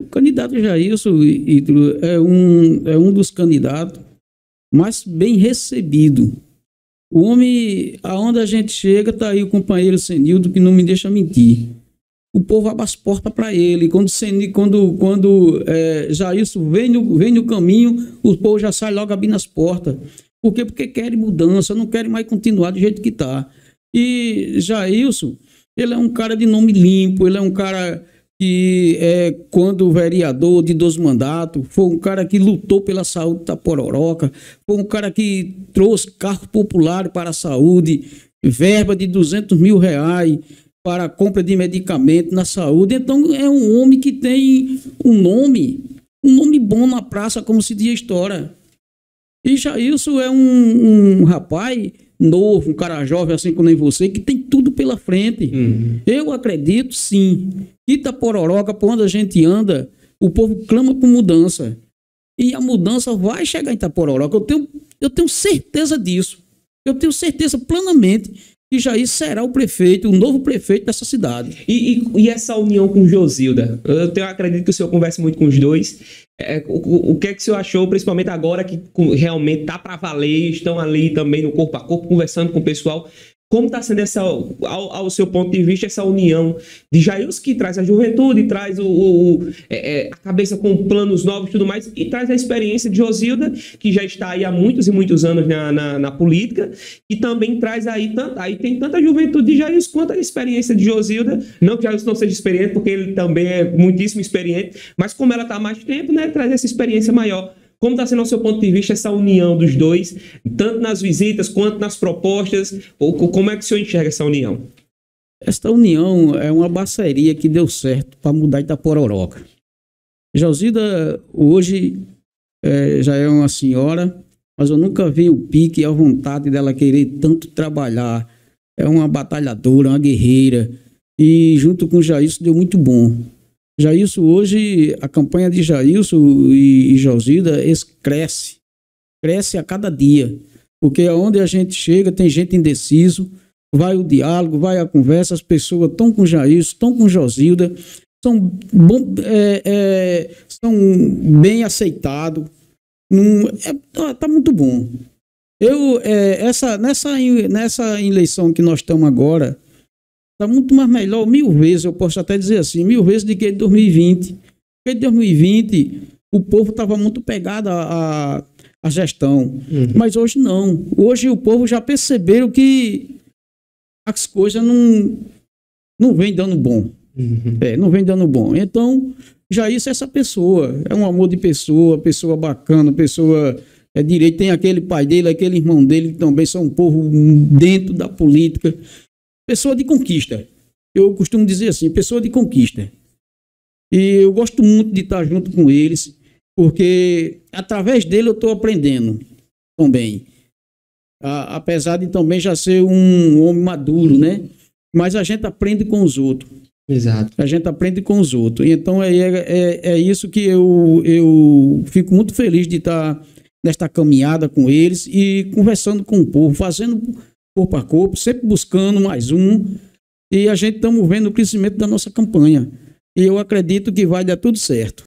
O candidato Jailson é um dos candidatos mais bem recebido. O homem, aonde a gente chega, está aí o companheiro Senildo, que não me deixa mentir. O povo abre as portas para ele. Quando Jailson vem no caminho, o povo já sai logo abrindo as portas. Por quê? Porque querem mudança, não querem mais continuar do jeito que está. E Jailson, ele é um cara de nome limpo, ele é um cara que, quando vereador de 2 mandatos, foi um cara que lutou pela saúde de Itapororoca, foi um cara que trouxe carro popular para a saúde, verba de R$200 mil para a compra de medicamento na saúde. Então, é um homem que tem um nome bom na praça, como se diz a história. E Jailson é um rapaz novo, um cara jovem, assim como nem você, que tem tudo pela frente. Eu acredito, sim, que Itapororoca, por onde a gente anda, o povo clama por mudança. E a mudança vai chegar em Itapororoca. Eu tenho certeza disso. Eu tenho certeza plenamente que Jair será o novo prefeito dessa cidade. E essa união com Josilda? Eu acredito que o senhor conversa muito com os dois. O que é que o senhor achou, principalmente agora que realmente está para valer, estão ali também no corpo a corpo, conversando com o pessoal? Como está sendo ao seu ponto de vista, essa união de Jailson, que traz a juventude, traz a cabeça com planos novos e tudo mais, e traz a experiência de Josilda, que já está aí há muitos e muitos anos na política, e também traz aí tem tanta juventude de Jailson quanto a experiência de Josilda. Não que Jailson não seja experiente, porque ele também é muitíssimo experiente, mas como ela está há mais tempo, né, traz essa experiência maior. Como está sendo, ao seu ponto de vista, essa união dos dois, tanto nas visitas quanto nas propostas? Como é que o senhor enxerga essa união? Esta união é uma parceria que deu certo para mudar Itapororoca. Josilda, hoje, já é uma senhora, mas eu nunca vi o pique e a vontade dela querer tanto trabalhar. É uma batalhadora, uma guerreira. E junto com o Jailson deu muito bom. Jailson, hoje, a campanha de Jailson e Josilda cresce a cada dia, porque aonde a gente chega tem gente indeciso, vai o diálogo, vai a conversa, as pessoas estão com Jailson, estão com Josilda, são bem aceitados, tá muito bom. Nessa eleição que nós estamos agora, está muito mais melhor, 1000 vezes, eu posso até dizer assim, 1000 vezes do que em 2020. Porque em 2020 o povo estava muito pegado à gestão, mas hoje não. Hoje o povo já perceberam que as coisas não vêm dando bom. Não vem dando bom. Então, Jailson é essa pessoa, é um amor de pessoa bacana, pessoa direito. Tem aquele pai dele, aquele irmão dele, que também são um povo dentro da política. Pessoa de conquista. Eu costumo dizer assim, pessoa de conquista. E eu gosto muito de estar junto com eles, porque através dele eu estou aprendendo também. Apesar de também já ser um homem maduro, né? Mas a gente aprende com os outros. Exato. A gente aprende com os outros. Então é isso que eu fico muito feliz de estar nesta caminhada com eles e conversando com o povo, fazendo corpo a corpo, sempre buscando mais um, e a gente estamos vendo o crescimento da nossa campanha. E eu acredito que vai dar tudo certo.